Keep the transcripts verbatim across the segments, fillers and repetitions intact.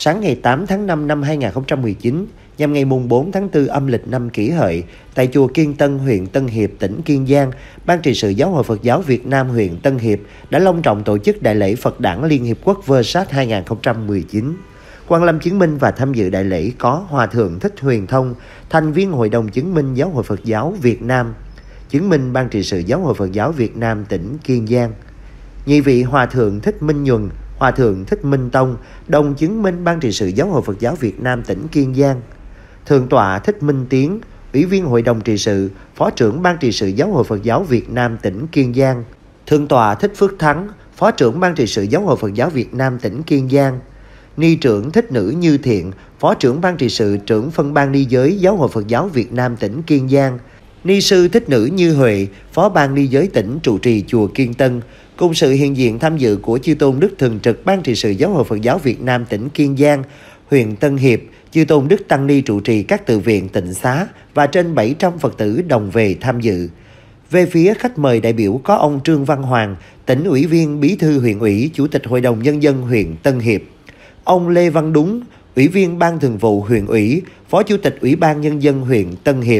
sáng ngày tám tháng năm năm hai nghìn không trăm mười chín, nhằm ngày mùng bốn tháng tư âm lịch năm Kỷ Hợi, tại chùa Kiên Tân, huyện Tân Hiệp, tỉnh Kiên Giang, Ban trị sự Giáo hội Phật giáo Việt Nam huyện Tân Hiệp đã long trọng tổ chức Đại lễ Phật đản Liên Hiệp Quốc Vơ-sát hai nghìn không trăm mười chín. Quan lâm chứng minh và tham dự đại lễ có Hòa thượng Thích Huyền Thông, thành viên Hội đồng chứng minh Giáo hội Phật giáo Việt Nam, chứng minh Ban trị sự Giáo hội Phật giáo Việt Nam tỉnh Kiên Giang. Nhị vị Hòa thượng Thích Minh Nhuần, Hòa thượng Thích Minh Tông, đồng chứng minh Ban trị sự Giáo hội Phật giáo Việt Nam tỉnh Kiên Giang. Thượng tọa Thích Minh Tiến, Ủy viên Hội đồng trị sự, Phó trưởng Ban trị sự Giáo hội Phật giáo Việt Nam tỉnh Kiên Giang. Thượng tọa Thích Phước Thắng, Phó trưởng Ban trị sự Giáo hội Phật giáo Việt Nam tỉnh Kiên Giang. Ni trưởng Thích Nữ Như Thiện, Phó trưởng Ban trị sự, trưởng phân ban ni giới Giáo hội Phật giáo Việt Nam tỉnh Kiên Giang. Ni sư Thích Nữ Như Huệ, Phó ban ni giới tỉnh trụ trì chùa Kiên Tân, cùng sự hiện diện tham dự của chư tôn đức thường trực Ban trị sự Giáo hội Phật giáo Việt Nam tỉnh Kiên Giang, huyện Tân Hiệp, chư tôn đức tăng ni trụ trì các tự viện tịnh xá và trên bảy trăm Phật tử đồng về tham dự. Về phía khách mời đại biểu có ông Trương Văn Hoàng, tỉnh ủy viên, bí thư huyện ủy, chủ tịch Hội đồng Nhân dân huyện Tân Hiệp; ông Lê Văn Đúng, ủy viên Ban thường vụ huyện ủy, phó chủ tịch Ủy ban Nhân dân huyện Tân Hiệp;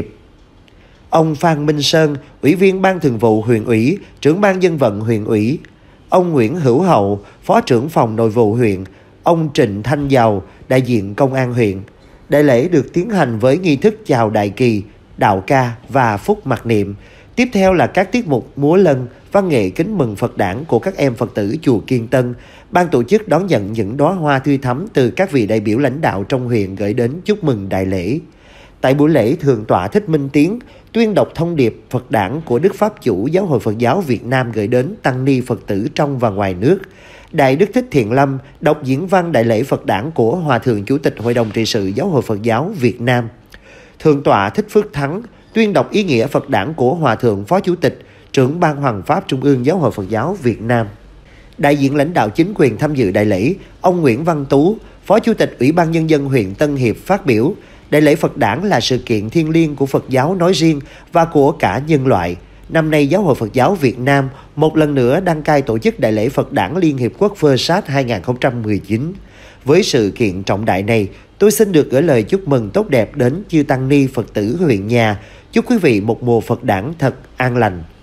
ông Phan Minh Sơn, ủy viên Ban thường vụ huyện ủy, trưởng ban dân vận huyện ủy; ông Nguyễn Hữu Hậu, phó trưởng phòng nội vụ huyện; ông Trịnh Thanh Giàu, đại diện công an huyện. Đại lễ được tiến hành với nghi thức chào đại kỳ, đạo ca và phúc mặc niệm. Tiếp theo là các tiết mục múa lân, văn nghệ kính mừng Phật đản của các em Phật tử chùa Kiên Tân. Ban tổ chức đón nhận những đóa hoa tươi thắm từ các vị đại biểu lãnh đạo trong huyện gửi đến chúc mừng đại lễ. Tại buổi lễ, Thượng tọa Thích Minh Tiến tuyên đọc thông điệp Phật đản của Đức Pháp chủ Giáo hội Phật giáo Việt Nam gửi đến tăng ni Phật tử trong và ngoài nước. Đại Đức Thích Thiện Lâm đọc diễn văn đại lễ Phật đản của Hòa thượng Chủ tịch Hội đồng trị sự Giáo hội Phật giáo Việt Nam. Thượng tọa Thích Phước Thắng tuyên đọc ý nghĩa Phật đản của Hòa thượng Phó Chủ tịch, trưởng Ban Hoằng pháp Trung ương Giáo hội Phật giáo Việt Nam. Đại diện lãnh đạo chính quyền tham dự đại lễ, ông Nguyễn Văn Tú, Phó Chủ tịch Ủy ban Nhân dân huyện Tân Hiệp phát biểu: đại lễ Phật đản là sự kiện thiêng liêng của Phật giáo nói riêng và của cả nhân loại. Năm nay, Giáo hội Phật giáo Việt Nam một lần nữa đăng cai tổ chức Đại lễ Phật đản Liên Hiệp Quốc Vơ-sát hai nghìn không trăm mười chín. Với sự kiện trọng đại này, tôi xin được gửi lời chúc mừng tốt đẹp đến chư tăng ni Phật tử huyện nhà. Chúc quý vị một mùa Phật đản thật an lành.